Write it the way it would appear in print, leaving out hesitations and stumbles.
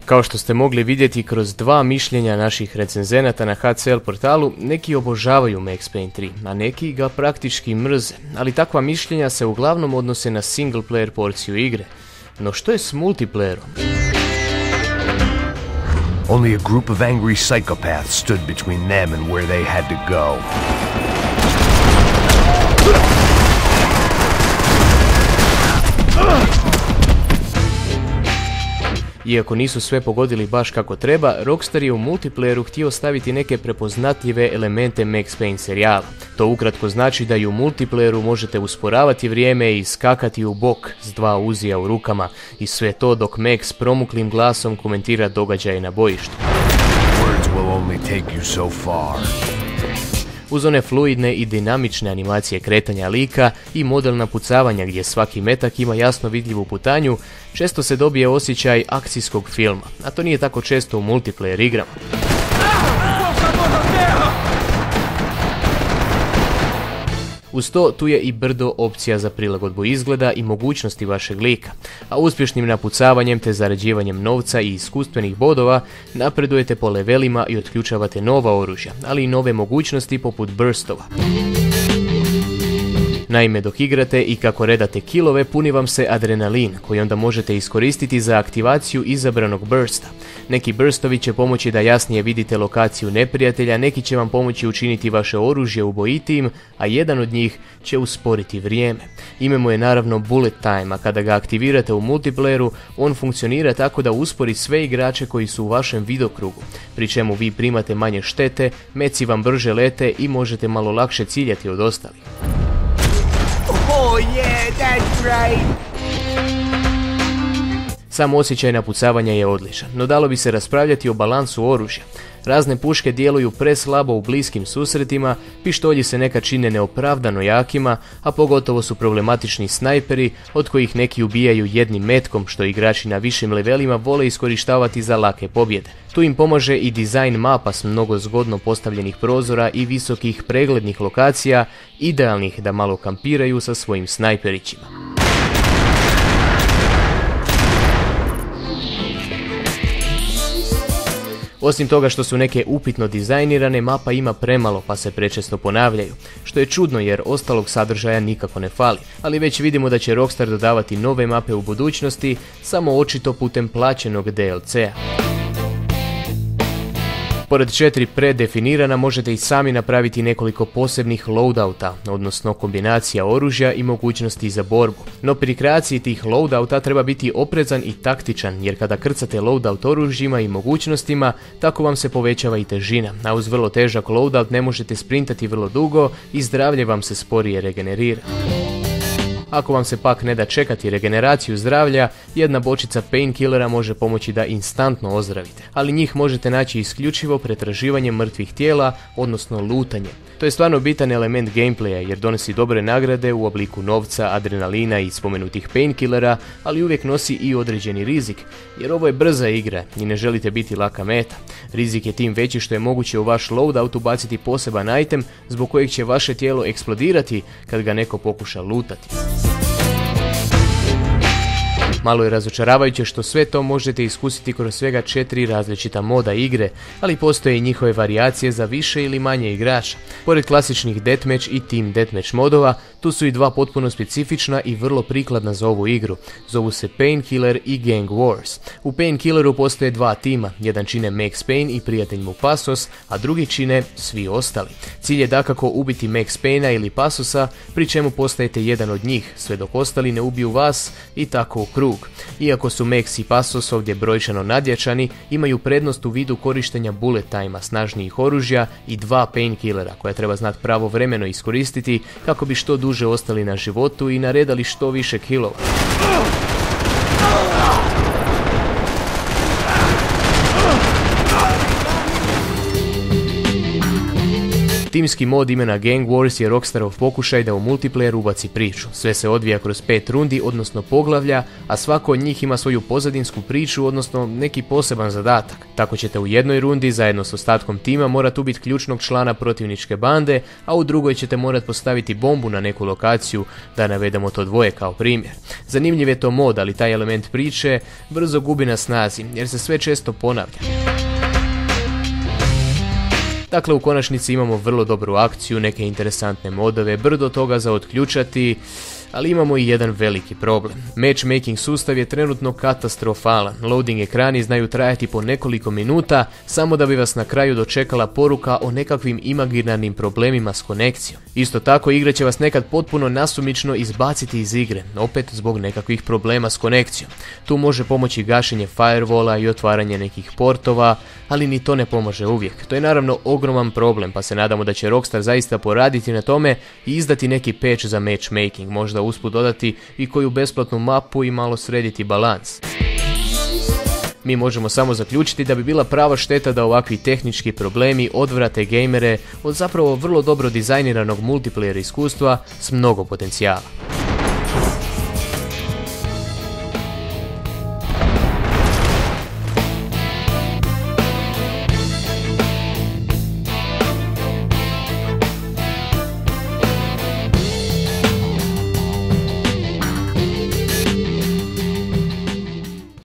Kao što ste mogli vidjeti kroz dva mišljenja naših recenzenata na HCL portalu, neki obožavaju Max Payne 3, a neki ga praktički mrze, ali takva mišljenja se uglavnom odnose na single player porciju igre. No što je s multiplayerom? Only a group of angry psychopaths stood between them and where they had to go. Iako nisu sve pogodili baš kako treba, Rockstar je u multiplayeru htio staviti neke prepoznatljive elemente Max Payne serijala. To ukratko znači da i u multiplayeru možete usporavati vrijeme i skakati u bok s dva uzija u rukama, i sve to dok Max promuklim glasom komentira događaje na bojištu. Words will only take you so far. Uz one fluidne i dinamične animacije kretanja lika i modelna pucavanja gdje svaki metak ima jasno vidljivu putanju, često se dobije osjećaj akcijskog filma, a to nije tako često u multiplayer igrama. Uz to, tu je i brdo opcija za prilagodbu izgleda i mogućnosti vašeg lika, a uspješnim napucavanjem te zarađivanjem novca i iskustvenih bodova napredujete po levelima i otključavate nova oružja, ali i nove mogućnosti poput burstova. Naime, dok igrate i kako redate kilove, puni vam se adrenalin, koji onda možete iskoristiti za aktivaciju izabranog bursta. Neki burstovi će pomoći da jasnije vidite lokaciju neprijatelja, neki će vam pomoći učiniti vaše oružje ubojitijim, a jedan od njih će usporiti vrijeme. Ime mu je naravno Bullet Time, a kada ga aktivirate u multiplayeru, on funkcionira tako da uspori sve igrače koji su u vašem vidokrugu, pri čemu vi primate manje štete, meci vam brže lete i možete malo lakše ciljati od ostalih. Oh yeah, that's right. Sam osjećaj napucavanja je odličan, no dalo bi se raspravljati o balansu oružja. Razne puške djeluju preslabo u bliskim susretima, pištolji se nekad čine neopravdano jakima, a pogotovo su problematični snajperi, od kojih neki ubijaju jednim metkom, što igrači na višim levelima vole iskorištavati za lake pobjede. Tu im pomaže i dizajn mapa s mnogo zgodno postavljenih prozora i visokih preglednih lokacija, idealnih da malo kampiraju sa svojim snajperićima. Osim toga što su neke upitno dizajnirane, mapa ima premalo pa se prečesto ponavljaju, što je čudno jer ostalog sadržaja nikako ne fali, ali već vidimo da će Rockstar dodavati nove mape u budućnosti, samo očito putem plaćenog DLC-a. Pored 4 predefinirana možete i sami napraviti nekoliko posebnih loadouta, odnosno kombinacija oružja i mogućnosti za borbu. No pri kreaciji tih loadouta treba biti oprezan i taktičan, jer kada krcate loadout oružjima i mogućnostima, tako vam se povećava i težina, a uz vrlo težak loadout ne možete sprintati vrlo dugo i zdravlje vam se sporije regenerira. Ako vam se pak ne da čekati regeneraciju zdravlja, jedna bočica painkillera može pomoći da instantno ozdravite, ali njih možete naći isključivo pretraživanjem mrtvih tijela, odnosno lutanjem. To je stvarno bitan element gameplaya jer donosi dobre nagrade u obliku novca, adrenalina i spomenutih painkillera, ali uvijek nosi i određeni rizik, jer ovo je brza igra i ne želite biti laka meta. Rizik je tim veći što je moguće u vaš loadout ubaciti poseban item zbog kojeg će vaše tijelo eksplodirati kad ga neko pokuša lutati. Malo je razočaravajuće što sve to možete iskusiti kroz svega 4 različita moda igre, ali postoje i njihove varijacije za više ili manje igrača. Pored klasičnih deathmatch i team deathmatch modova, tu su i dva potpuno specifična i vrlo prikladna za ovu igru. Zovu se Painkiller i Gang Wars. U Painkilleru postoje dva tima, jedan čine Max Payne i prijatelj mu Passos, a drugi čine svi ostali. Cilj je dakako ubiti Max Payna ili Passosa, pri čemu postajete jedan od njih, sve dok ostali ne ubiju vas i tako u krug. Iako su Max i Passos ovdje brojčano nadjačani, imaju prednost u vidu korištenja bullet time-a, snažnijih oružja i dva painkillera koja treba znati pravovremeno iskoristiti kako bi što duže ostali na životu i naredali što više killova. Timski mod imena Gang Wars je Rockstarov pokušaj da u multiplayer ubaci priču. Sve se odvija kroz 5 rundi, odnosno poglavlja, a svako od njih ima svoju pozadinsku priču, odnosno neki poseban zadatak. Tako ćete u jednoj rundi zajedno s ostatkom tima morati ubiti ključnog člana protivničke bande, a u drugoj ćete morati postaviti bombu na neku lokaciju, da navedemo to dvoje kao primjer. Zanimljiv je to mod, ali taj element priče brzo gubi na snazi, jer se sve često ponavlja. Dakle, u konačnici imamo vrlo dobru akciju, neke interesantne modove, brdo toga za otključati, ali imamo i jedan veliki problem. Matchmaking sustav je trenutno katastrofalan. Loading ekrani znaju trajati po nekoliko minuta, samo da bi vas na kraju dočekala poruka o nekakvim imaginarnim problemima s konekcijom. Isto tako, igra će vas nekad potpuno nasumično izbaciti iz igre, opet zbog nekakvih problema s konekcijom. Tu može pomoći gašenje firewalla i otvaranje nekih portova, ali ni to ne pomaže uvijek. To je naravno ogroman problem, pa se nadamo da će Rockstar zaista poraditi na tome i izdati neki patch za matchmaking, možda usput dodati i koju besplatnu mapu i malo srediti balans. Mi možemo samo zaključiti da bi bila prava šteta da ovakvi tehnički problemi odvrate gamere od zapravo vrlo dobro dizajniranog multiplayer iskustva s mnogo potencijala.